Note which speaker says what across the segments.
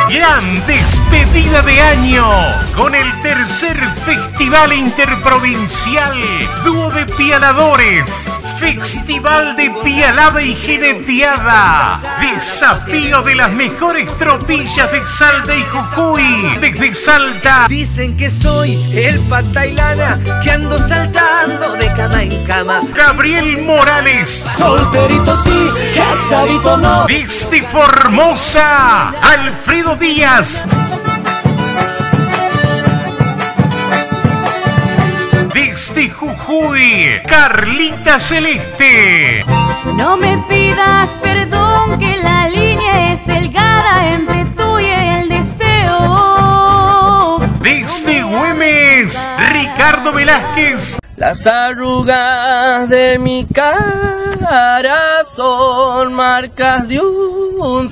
Speaker 1: Gran despedida de año con el tercer Festival Interprovincial Dúo de Pialadores. Festival de Pialada y Jineteada. Desafío de las mejores tropillas de Salta y Jujuy. Desde Salta.
Speaker 2: Dicen que soy el patailana que ando saltando de cama en cama.
Speaker 1: Gabriel Morales.
Speaker 3: Solterito sí, casadito no.
Speaker 1: Desde Formosa, Alfredo Díaz. Desde Jujuy, Carlita Celeste.
Speaker 4: No me pidas perdón, que la línea es delgada entre tú y el deseo.
Speaker 1: Desde Güemes, Ricardo Velázquez.
Speaker 3: Las arrugas de mi cara son marcas de un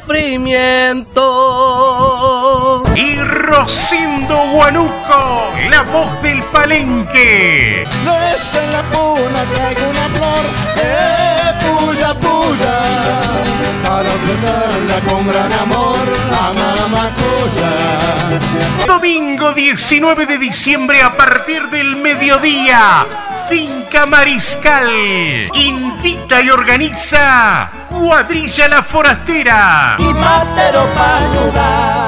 Speaker 3: sufrimiento.
Speaker 1: Y Rosendo Guanuco, la voz del Palenque.
Speaker 5: Desde la puna traigo una flor, puya, puya, para obtenerla con gran amor, la mamacuya.
Speaker 1: Domingo 19 de diciembre a partir del mediodía, Finca Mariscal. Invita y organiza Cuadrilla La Forastera.
Speaker 3: Y matero para ayudar.